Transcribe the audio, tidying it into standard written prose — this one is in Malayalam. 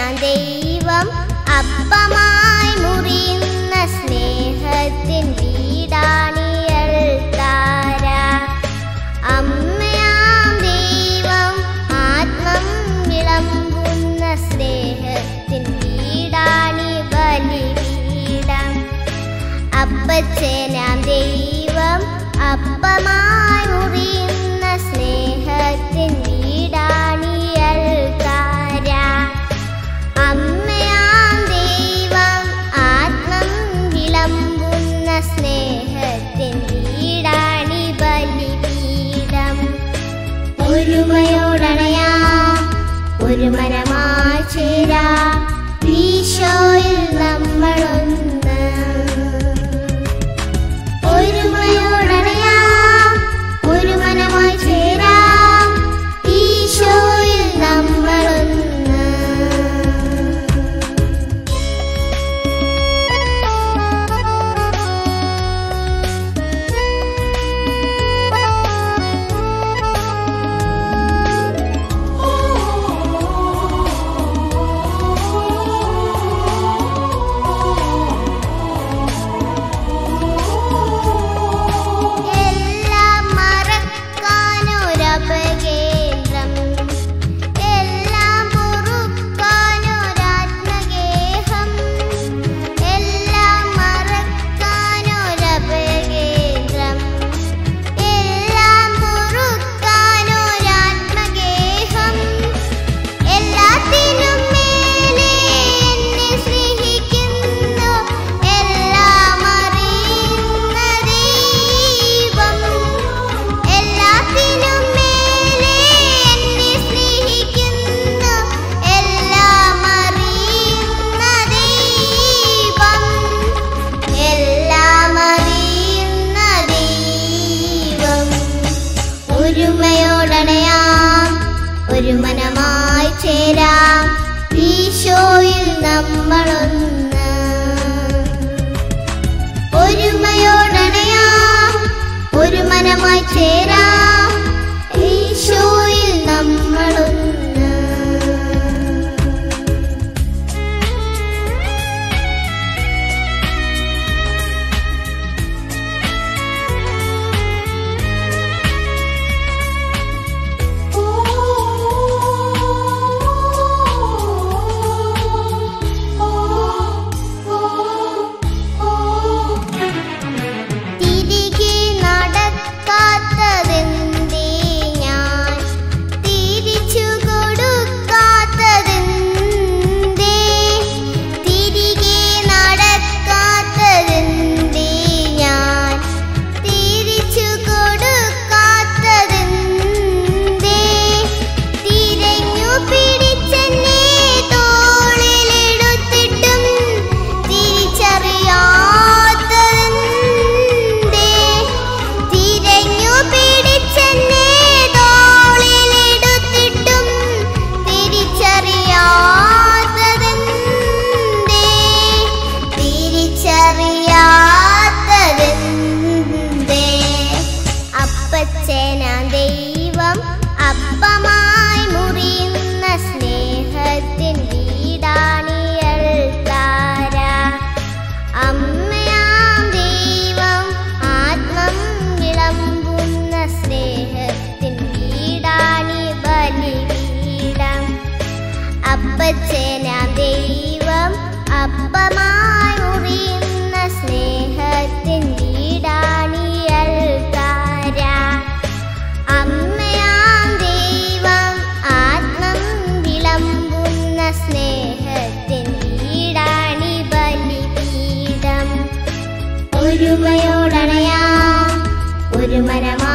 ഞാൻ ദൈവം അപ്പമായി മുറിയുന്ന സ്നേഹത്തിൻ വീടാണിയൽത്താര. അമ്മയാം ദൈവം ആത്മം വിളമ്പുന്ന സ്നേഹത്തിൻ വീടാണി ബലിപീഠം. അപ്പച്ചനാം ദൈവം അപ്പമായി മുറിയുന്ന സ്നേഹത്തിൻ വീടാണിയൽത്താര. അമ്മയാം ദൈവം ആത്മം വിളമ്പുന്ന സ്നേഹത്തിൻ വീടാണി ബലിപീഠം. ഒരുമയോടണയാം ഒരു മനമായി ചേരാം ഈശോയിൽ നമ്മളൊന്ന്. ഒരുമയോടണയാം ഒരു മനമായി ചേരാം ഈശോയിൽ നമ്മളൊന്ന്. ഒരുമയോടണയാം ഒരു മനമായി ചേരാം ഈശോയിൽ നമ്മളൊന്ന്. ഒരുമയോടണയാം ഒരു മനമായി ചേരാം ഈശോയിൽ നമ്മളൊന്ന്. അപ്പച്ചനാം ദൈവം അപ്പമായി മുറിയുന്ന സ്നേഹത്തിൻ വീടാണിയൽത്താര. അമ്മയാം ദൈവം ആത്മം വിളമ്പുന്ന സ്നേഹത്തിൻ വീടാണി ബലിപീഠം. അപ്പച്ചനാം ദൈവം അപ്പമായി മുറിയുന്ന സ്നേഹത്തിൻ വീടാണിയൽത്താര. അമ്മയാം ദൈവം ആത്മം വിളമ്പുന്ന സ്നേഹത്തിൻ വീടാണി ബലിപീഠം. ഒരുമയോടണയാം ഒരു മനമായി